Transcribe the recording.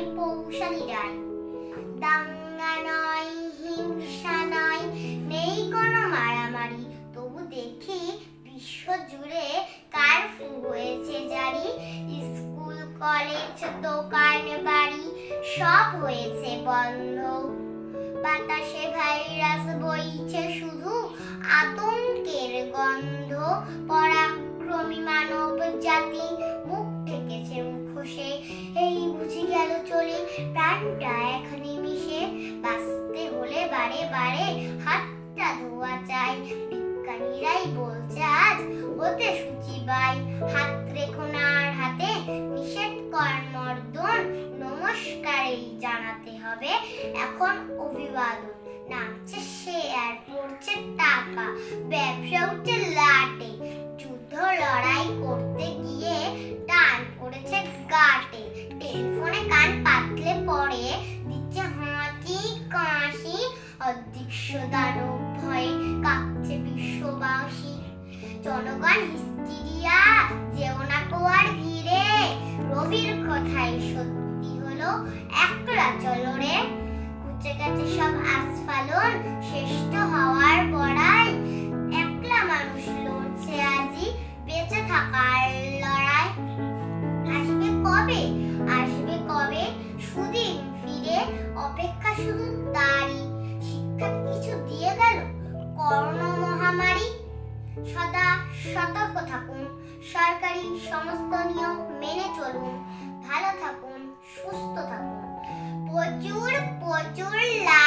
আমি পৌশালী রায়। দাঙ্গা নয়, হিংসা নয়, নেই কোনো মারামারি, তবু দেখি বিশ্ব জুড়ে কারফিউ হয়েছে জারি। স্কুল, কলেজ, দোকান, বাড়ি সব হয়েছে বন্ধ। বাতাসে ভাইরাস বইছে শুধু আতঙ্কের গন্ধ। পরাক্রমী মানব জাতি মুখ ঠেকেছে মুখোশে, এই বুঝি গেল চলে প্রাণটা এক নিমিষে। বাঁচতে হলে বারে বারে হাতটা ধোয়া চাই, বিজ্ঞানীরাই বলছে আজ হতে শুচিবাই। হাত রেখো না আর হাতে, নিষেধ কর মর্দন, নমস্কারেই জানাতে হবে এখন অভিবাদন। নামছে শেয়ার, পড়ছে টাকা, ব্যবসা উঠছে লাটে, যুদ্ধ লড়াই করতে গিয়ে টান পড়েছে গাটে। টেলিফোনে কান পাতলে পড়ে দিচ্ছে হাঁচি কাশি, অদৃশ্য দানব ভয়ে কাঁপছে বিশ্ববাসী। জনগণ হিস্টিরিয়া, যেও না কোয়ার ভিড়ে, রবির কথাই সত্যি হলো একলা চলো রে। ঘুচে গেছে সব আস্ফালন, শ্রেষ্ঠ হওয়ার বড়াই, একলা মানুষ লড়ছে আজি বেঁচে থাকার লড়াই। আসবে কবে, আসবে কবে সুদিন ফিরে, অপেক্ষা শুধু তারই। শিক্ষা কিছু দিয়ে গেল করোনা মহামারী। সদা সতর্ক থাকুন, সরকারি সমস্ত নিয়ম মেনে চলুন, ভালো থাকুন, সুস্থ থাকুন। প্রচুর প্রচুর